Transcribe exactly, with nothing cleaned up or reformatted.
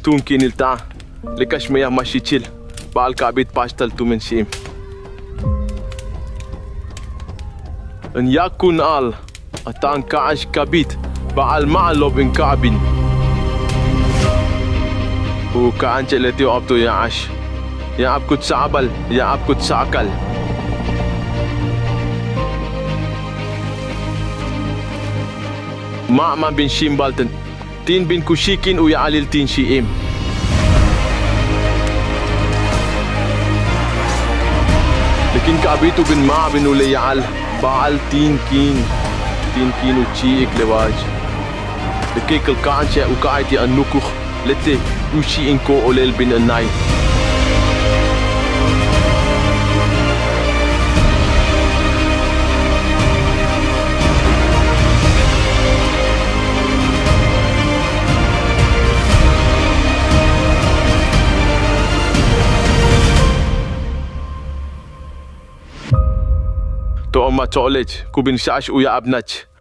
Tun kinilta likash meya mashichil baal kabit pastal tumen shim. En yakun al atan kaash kabit baal ma'lob in kabin. وكأنت التي أبدو يا عش يا أبكو تسعبل يا أبكو تسعكل. ما ما بين شيم بالتن تين بين كوشيكين ويا عليل تين شيئم. لكن كابيتو بن ما بن ولي عل بعل تين كين تين كين وتشيك لواج. لكيك الكانشة وكايتي النكوخ لتي وشي إنكو أوليل بن الناي. تو أما تولج كوبين شاش ويا أبناتش